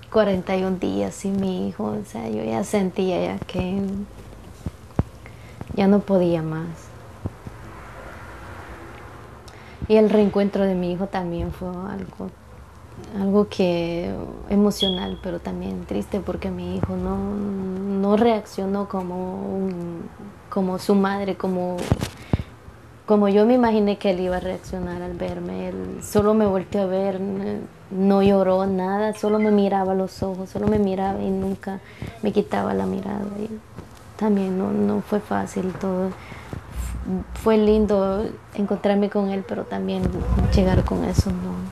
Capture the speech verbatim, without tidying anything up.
cuarenta y un días sin mi hijo, o sea, yo ya sentía ya que ya no podía más. Y el reencuentro de mi hijo también fue algo, algo que emocional, pero también triste porque mi hijo no, no reaccionó como, un- como su madre, como, como yo me imaginé que él iba a reaccionar al verme. Él solo me volteó a ver, n- no lloró nada, solo me miraba a los ojos, solo me miraba y nunca me quitaba la mirada. Y también no, no fue fácil todo. Fue lindo encontrarme con él, pero también llegar con eso, no.